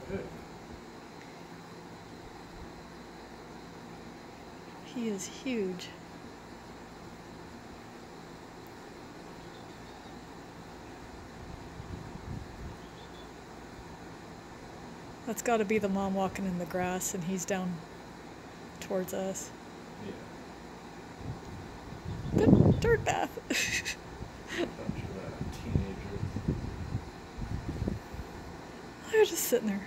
Good. He is huge. That's got to be the mom walking in the grass and he's down towards us. Yeah. Good dirt bath. Bunch of teenagers. They're just sitting there.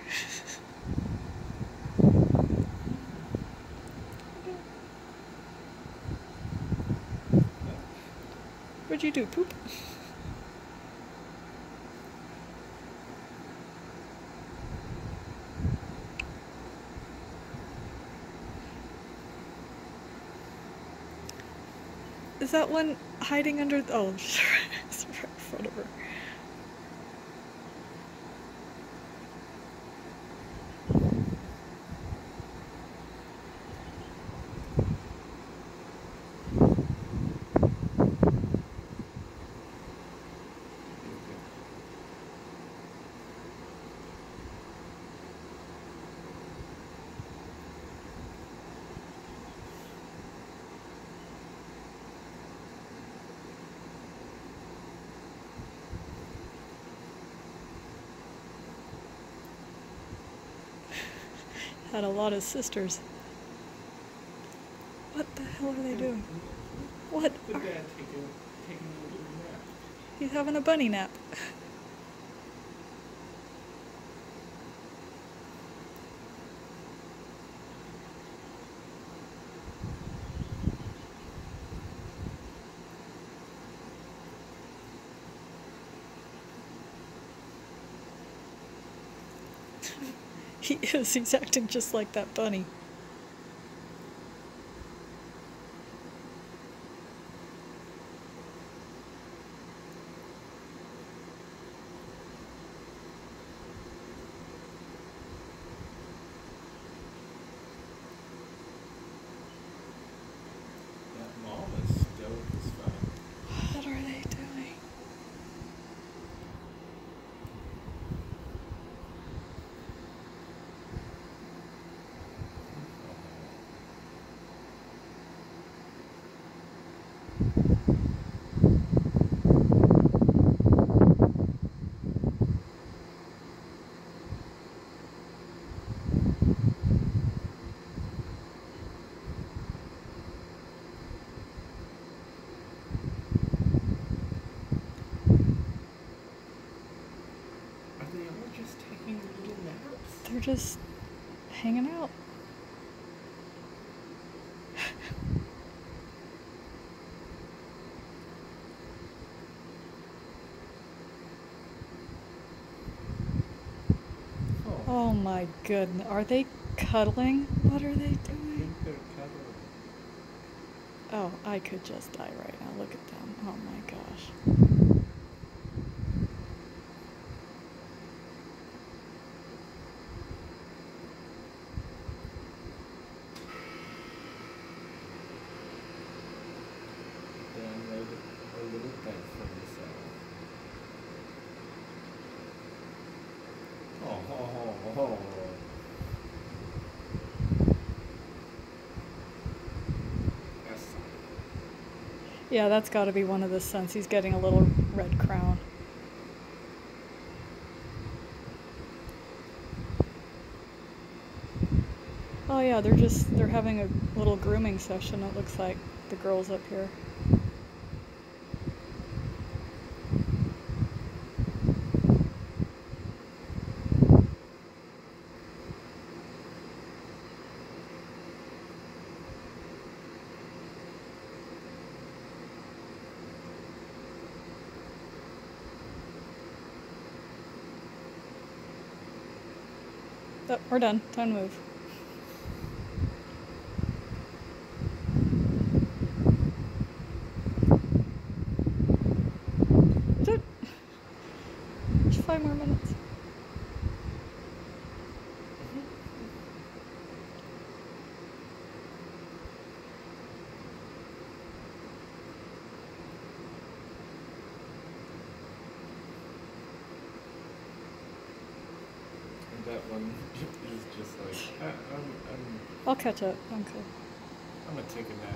What'd you do, poop? Is that one hiding under? Oh, it's right in front of her. Had a lot of sisters. What the hell are they doing? What? The dad taking a little nap. He's having a bunny nap. He is. He's acting just like that bunny. That mom is stoked as fuck. What are they doing? Are they all just taking little naps? They're just hanging out. Oh my goodness. Are they cuddling? What are they I doing? think they're cuddling. Oh, I could just die right now. Look at them. Oh my gosh. Dan made a little bed for himself. Oh. Yes. Yeah, that's got to be one of the sons. He's getting a little red crown. Oh yeah, they're having a little grooming session, it looks like, the girls up here. Oh, we're done. Time to move. Just 5 more minutes. And that one is just like, I'll catch up. I'm good. I'm gonna take a nap.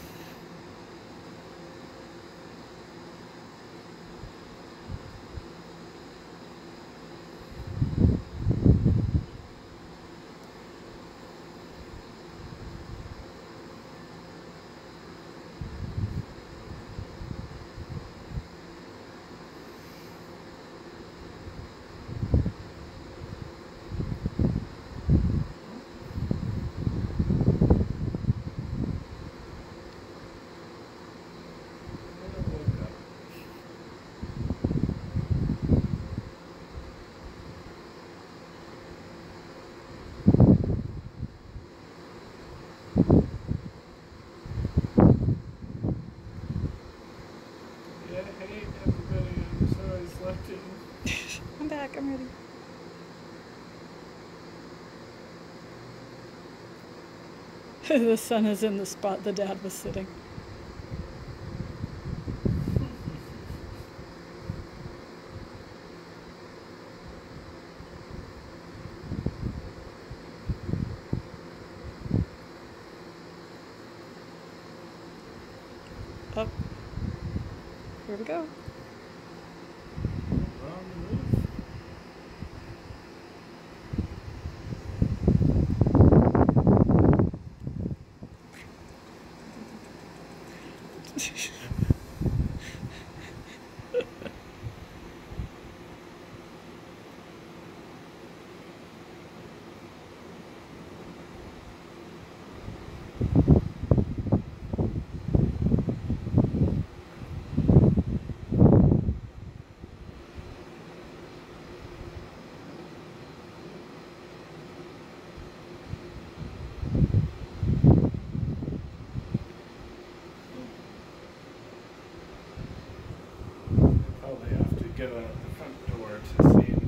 Yeah, hey everybody, I'm sorry I slept in. I'm back. I'm ready. The sun is in the spot the dad was sitting. Up. Here we go. On the move. Probably have to go out the front door to see